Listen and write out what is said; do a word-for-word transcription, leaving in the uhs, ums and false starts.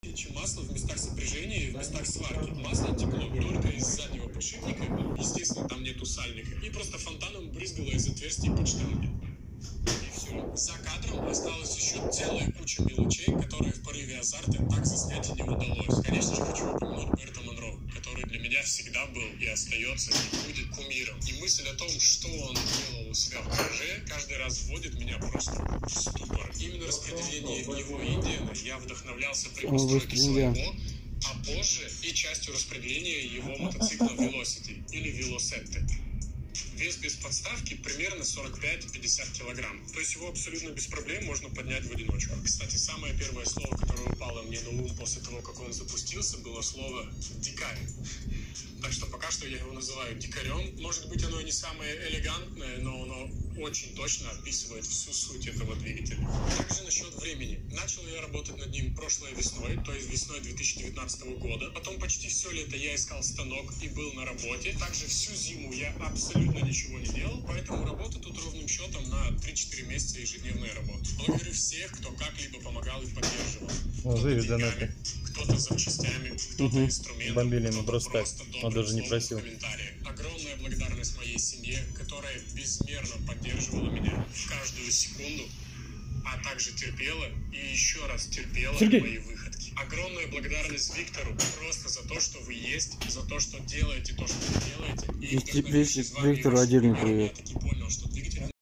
течь масло в местах сопряжения и в местах сварки. Масло текло только из заднего подшипника, естественно, там нету сальника, и просто фонтаном брызгало из отверстий под штангой. И все. За кадром осталась еще целая куча мелочей, которые в порыве азарта так заснять и не удалось. Конечно же, хочу упомянуть Берта Монро, который для меня всегда был и остается, и будет кумиром. И мысль о том, что он делал у себя в гараже, каждый раз вводит меня просто в ступор. Именно распределение его Индиана я вдохновлялся при постройке своего, а позже и частью распределения его мотоцикла Velocity или Velocette. Вес без подставки примерно сорок пять - пятьдесят килограмм. То есть его абсолютно без проблем можно поднять в одиночку. Кстати, самое первое слово, которое упало мне на ум после того, как он запустился, было слово «дикарь». Так что пока что я его называю дикарем. Может быть, оно и не самое элегантное, но оно очень точно описывает всю суть этого двигателя. Также насчет времени. Начал я работать над ним прошлой весной, то есть весной две тысячи девятнадцатого года. Потом почти все лето я искал станок и был на работе. Также всю зиму я абсолютно ничего не делал, поэтому работа тут ровным счетом на три-четыре месяца ежедневной работы. Благодарю всех, кто как-либо помогал и поддерживал. Кто-то деньгами, кто-то запчастями, кто-то инструментом, бомбили, кто-то просто, просто он даже не просил. Огромная благодарность моей семье, которая безмерно поддерживала меня в каждую секунду, а также терпела и еще раз терпела Сергей. мои выходки. Огромная благодарность Виктору просто за то, что вы есть, за то, что делаете то, что вы делаете. И Виктору отдельный привет.